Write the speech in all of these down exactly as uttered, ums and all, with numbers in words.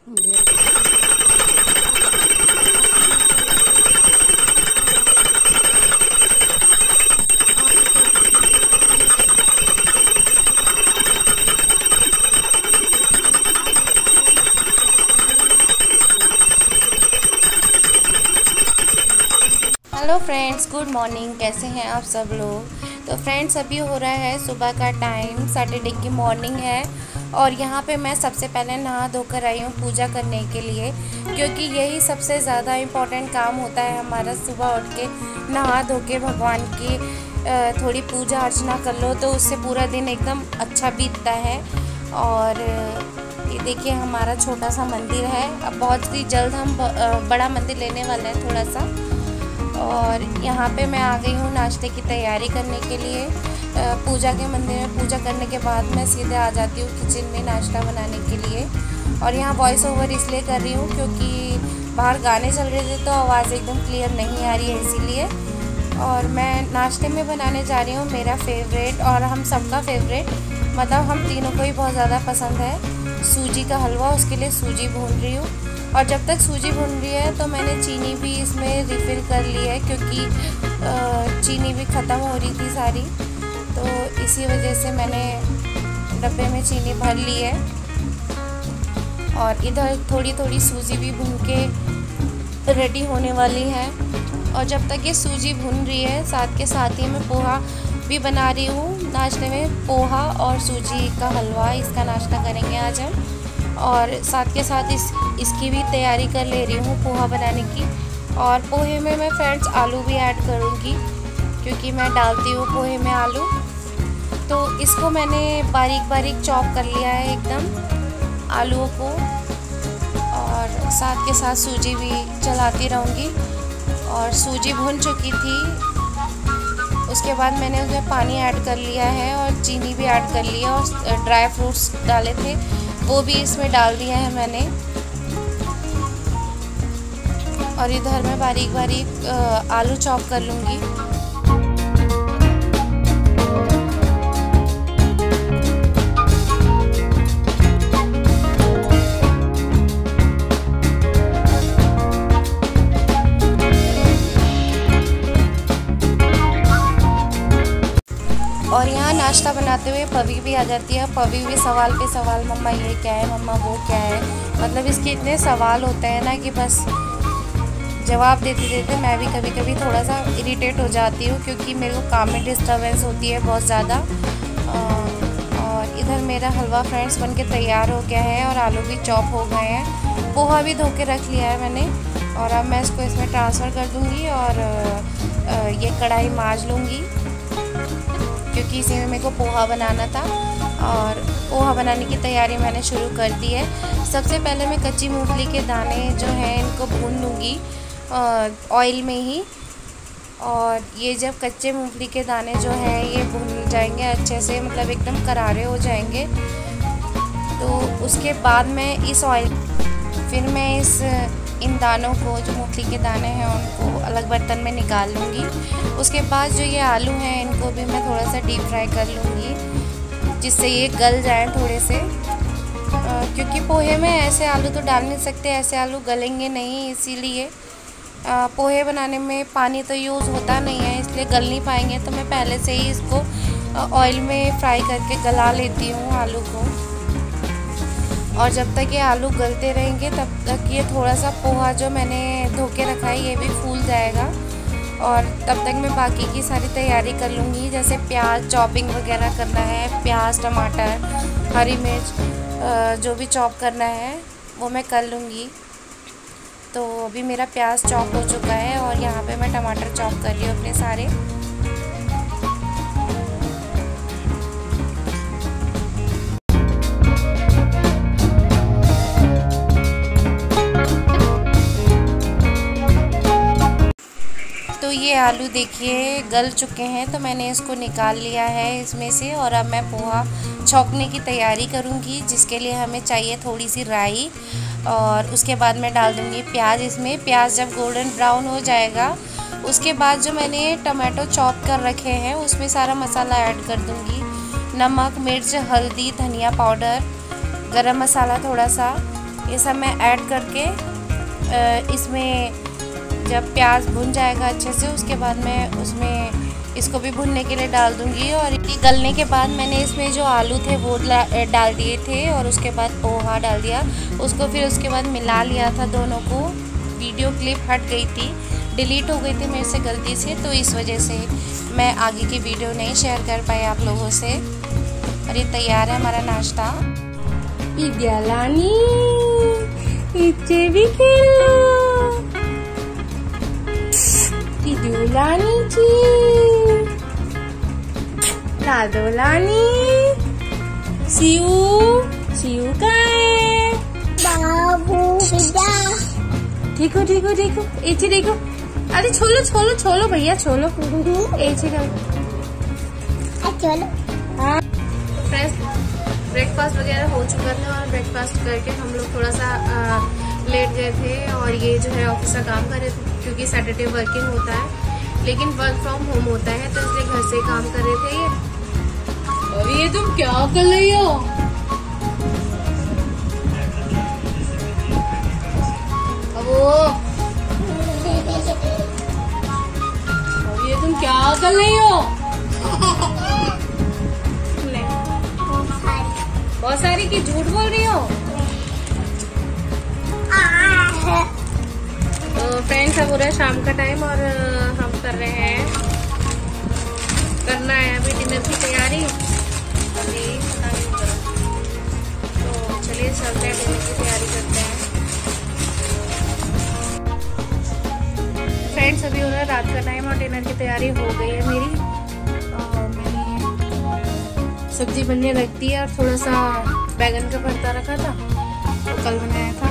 Hello friends, good morning. कैसे हैं आप सब लोग। तो फ्रेंड्स, अभी हो रहा है सुबह का टाइम, सैटरडे की मॉर्निंग है और यहाँ पे मैं सबसे पहले नहा धोकर आई हूँ पूजा करने के लिए, क्योंकि यही सबसे ज़्यादा इम्पोर्टेंट काम होता है हमारा। सुबह उठ के नहा धो के भगवान की थोड़ी पूजा अर्चना कर लो तो उससे पूरा दिन एकदम अच्छा बीतता है। और ये देखिए, हमारा छोटा सा मंदिर है। अब बहुत ही जल्द हम बड़ा मंदिर लेने वाले हैं थोड़ा सा। और यहाँ पे मैं आ गई हूँ नाश्ते की तैयारी करने के लिए। पूजा के मंदिर में पूजा करने के बाद मैं सीधे आ जाती हूँ किचन में नाश्ता बनाने के लिए। और यहाँ वॉइस ओवर इसलिए कर रही हूँ क्योंकि बाहर गाने चल रहे थे तो आवाज़ एकदम क्लियर नहीं आ रही है, इसीलिए। और मैं नाश्ते में बनाने जा रही हूँ मेरा फेवरेट और हम सबका फेवरेट, मतलब हम तीनों को ही बहुत ज़्यादा पसंद है, सूजी का हलवा। उसके लिए सूजी भून रही हूँ। और जब तक सूजी भून रही है तो मैंने चीनी भी इसमें रिफ़िल कर ली है, क्योंकि चीनी भी ख़त्म हो रही थी सारी, तो इसी वजह से मैंने डब्बे में चीनी भर ली है। और इधर थोड़ी थोड़ी सूजी भी भून के रेडी होने वाली है। और जब तक ये सूजी भून रही है, साथ के साथ ही मैं पोहा भी बना रही हूँ। नाश्ते में पोहा और सूजी का हलवा, इसका नाश्ता करेंगे आज हम। और साथ के साथ इस इसकी भी तैयारी कर ले रही हूँ पोहा बनाने की। और पोहे में मैं फ्रेंड्स आलू भी ऐड करूँगी, क्योंकि मैं डालती हूँ पोहे में आलू। तो इसको मैंने बारीक बारीक चॉप कर लिया है एकदम आलूओं को। और साथ के साथ सूजी भी चलाती रहूँगी। और सूजी भून चुकी थी, उसके बाद मैंने उसमें पानी ऐड कर लिया है और चीनी भी ऐड कर लिया और ड्राई फ्रूट्स डाले थे वो भी इसमें डाल दिया है मैंने। और इधर मैं बारीक बारीक आलू चॉप कर लूँगी। और यहाँ नाश्ता बनाते हुए पवी भी आ जाती है। पवी भी सवाल पे सवाल, मम्मा ये क्या है, मम्मा वो क्या है। मतलब इसके इतने सवाल होते हैं ना कि बस जवाब देते देते मैं भी कभी कभी थोड़ा सा इरिटेट हो जाती हूँ, क्योंकि मेरे को काम में डिस्टर्बेंस होती है बहुत ज़्यादा। और इधर मेरा हलवा फ्रेंड्स बन के तैयार हो गया है और आलू भी चॉप हो गए हैं। पोहा भी धो के रख लिया है मैंने। और अब मैं इसको इसमें ट्रांसफ़र कर दूँगी और ये कढ़ाई मांज लूँगी, क्योंकि इसी में मेरे को पोहा बनाना था। और पोहा बनाने की तैयारी मैंने शुरू कर दी है। सबसे पहले मैं कच्ची मूंगफली के दाने जो हैं इनको भून लूँगी ऑयल में ही। और ये जब कच्चे मूंगफली के दाने जो हैं ये भून जाएंगे अच्छे से, मतलब एकदम करारे हो जाएंगे, तो उसके बाद मैं इस ऑयल फिर मैं इस इन दानों को, जो मूंगफली के दाने हैं, उनको अलग बर्तन में निकाल लूँगी। उसके बाद जो ये आलू हैं इनको भी मैं थोड़ा सा डीप फ्राई कर लूँगी, जिससे ये गल जाएं थोड़े से। आ, क्योंकि पोहे में ऐसे आलू तो डाल नहीं सकते, ऐसे आलू गलेंगे नहीं, इसीलिए पोहे बनाने में पानी तो यूज़ होता नहीं है, इसलिए गल नहीं पाएंगे। तो मैं पहले से ही इसको ऑयल में फ्राई करके गला लेती हूँ आलू को। और जब तक ये आलू गलते रहेंगे तब तक ये थोड़ा सा पोहा जो मैंने धो के रखा है ये भी फूल जाएगा। और तब तक मैं बाकी की सारी तैयारी कर लूँगी, जैसे प्याज चॉपिंग वगैरह करना है, प्याज टमाटर हरी मिर्च जो भी चॉप करना है वो मैं कर लूँगी। तो अभी मेरा प्याज चॉप हो चुका है और यहाँ पे मैं टमाटर चॉप कर रही हूँ अपने सारे। तो ये आलू देखिए गल चुके हैं, तो मैंने इसको निकाल लिया है इसमें से। और अब मैं पोहा छौंकने की तैयारी करूँगी, जिसके लिए हमें चाहिए थोड़ी सी राई। और उसके बाद मैं डाल दूँगी प्याज इसमें। प्याज जब गोल्डन ब्राउन हो जाएगा उसके बाद जो मैंने टमाटो चॉप कर रखे हैं उसमें सारा मसाला ऐड कर दूँगी। नमक, मिर्च, हल्दी, धनिया पाउडर, गरम मसाला थोड़ा सा, ये सब मैं ऐड करके इसमें जब प्याज भुन जाएगा अच्छे से, उसके बाद मैं उसमें इसको भी भुनने के लिए डाल दूंगी। और ये गलने के बाद मैंने इसमें जो आलू थे वो डाल दिए थे और उसके बाद पोहा डाल दिया उसको, फिर उसके बाद मिला लिया था दोनों को। वीडियो क्लिप हट गई थी, डिलीट हो गई थी मेरे से गलती से, तो इस वजह से मैं आगे की वीडियो नहीं शेयर कर पाई आप लोगों से। और ये तैयार है हमारा नाश्ता। विद्यालानी इच्चे भी खेलो, विद्यालानी जी, राधोलानी, शिव शिव का है बाबू बिदा। ठीक हो ठीक हो ठीक हो, इच्चे देखो, अरे छोलो छोलो छोलो भैया छोलो, ऐसे कर चलो। हाँ फ्रेंड्स, ब्रेकफास्ट वगैरह हो चुका था और ब्रेकफास्ट करके हम लोग थोड़ा सा आ, लेट गए थे। और ये जो है ऑफिस का काम कर रहे थे क्योंकि सैटरडे वर्किंग होता है, लेकिन वर्क फ्रॉम होम होता है तो इसलिए घर से काम कर रहे थे ये। और ये तुम क्या कर रही हो? अब ये तुम क्या कर रही हो? बहुत सारी की झूठ बोल रही हो। तो फ्रेंड्स, अब हो रहा है शाम का टाइम और हम कर रहे हैं, करना है अभी डिनर की तैयारी। तो चलिए चलते हैं, डिनर की तैयारी करते हैं। फ्रेंड्स, अभी हो रहा है रात का टाइम और डिनर की तैयारी हो गई है मेरी। सब्जी बनने रख दी है और थोड़ा सा बैगन का भरता रखा था तो कल बनाया था,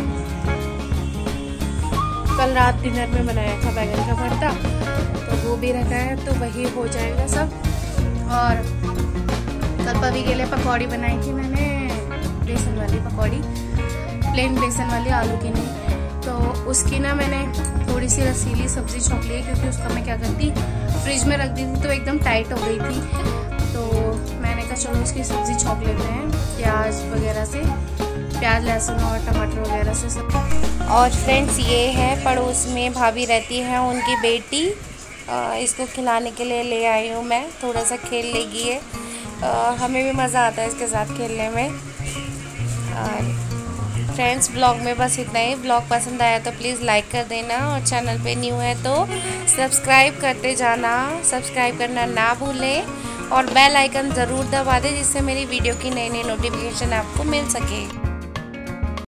कल रात डिनर में बनाया था बैगन का भरता, तो वो भी रखा है तो वही हो जाएगा सब। और कल पवी के लिए पकौड़ी बनाई थी मैंने, बेसन वाली पकौड़ी, प्लेन बेसन वाली, आलू की नहीं। तो उसकी ना मैंने थोड़ी सी रसीली सब्जी छौंक ली क्योंकि उसका मैं क्या करती, फ्रिज में रख दी थी तो एकदम टाइट हो गई थी। तो मैंने कहा चलो उसकी सब्जी छौंक लेते हैं प्याज वगैरह से, प्याज लहसुन और टमाटर वगैरह से सब। और फ्रेंड्स, ये है पड़ोस में भाभी रहती है, उनकी बेटी, इसको खिलाने के लिए ले आई हूँ मैं, थोड़ा सा खेल लेगी है, हमें भी मज़ा आता है इसके साथ खेलने में। और फ्रेंड्स, ब्लॉग में बस इतना ही। ब्लॉग पसंद आया तो प्लीज़ लाइक कर देना और चैनल पे न्यू है तो सब्सक्राइब करते जाना, सब्सक्राइब करना ना भूलें और बेल आइकन ज़रूर दबा दें जिससे मेरी वीडियो की नई नई नोटिफिकेशन आपको मिल सके।